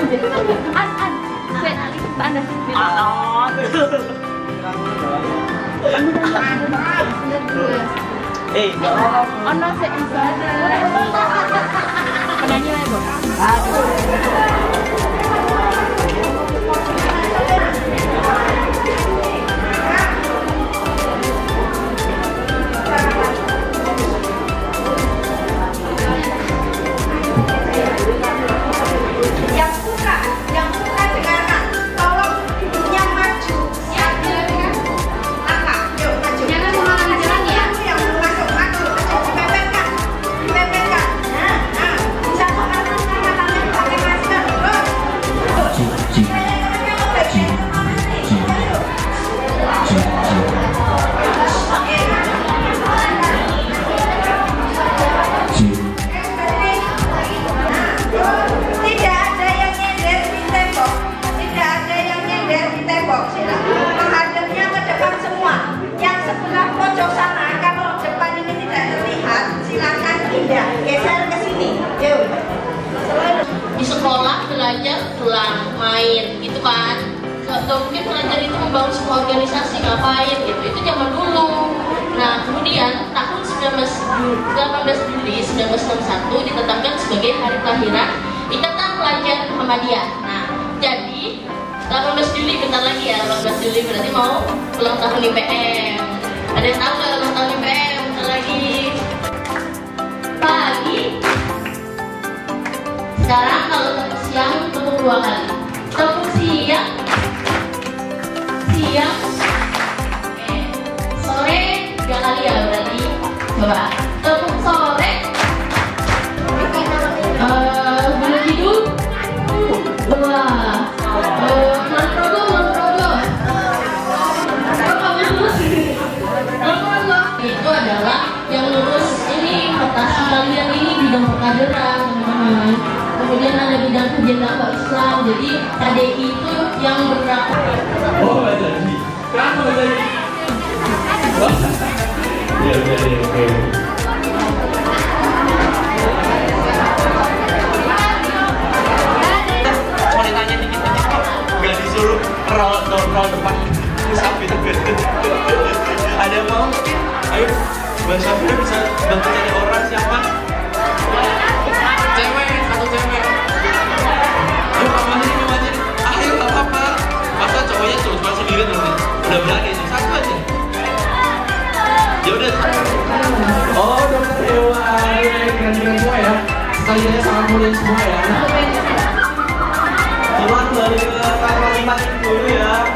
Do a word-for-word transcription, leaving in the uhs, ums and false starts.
An, an, wait, panas. Anon. Eh, Ono sih penyanyi lagi. Di sekolah belajar pulang main gitu kan, gak mungkin belajar itu membangun sebuah organisasi ngapain gitu, itu zaman dulu. Nah kemudian tahun delapan belas Juli seribu sembilan ratus enam puluh satu ditetapkan sebagai hari kelahiran Ikatan Pelajar Muhammadiyah. Nah jadi delapan belas Juli bentar lagi ya, delapan belas Juli berarti mau ulang tahun I P M. Ada yang tahu gak ulang tahun I P M? Bentar lagi. Pagi. Sekarang kalau tepuk siang tepuk dua kali. Tepuk siang, siang, oke. Sore tiga kali ya berarti. Coba tepuk sore. Uh, belum hidup dua. Uh, Manprogo, Manprogo. Itu adalah yang lulus ini rotasi kalian ini bidang perkaderan teman-teman. Kemudian ada bidang kajian dakwah Islam. Jadi K D I itu yang bergerak. oh baca ini. Kamu baca ini. Iya iya iya oke. Mau ditanya dikit-dikit kok nggak disuruh roll roll depan sapi tapi ada yang mau? Ayo, Mbak Syafira bisa bantu cari orang siapa? Cewek, satu cewek. Ayo kamu aja nih, aja. Ayo nggak apa-apa. Masa cowoknya cuma sendiri nanti. Udah berani sih, satu aja. Ya udah. Oh, dokter Ewa, keren-keren semua ya. Sekaliannya sangat mulia semua ya. Silakan dari ke kamar lima dulu ya.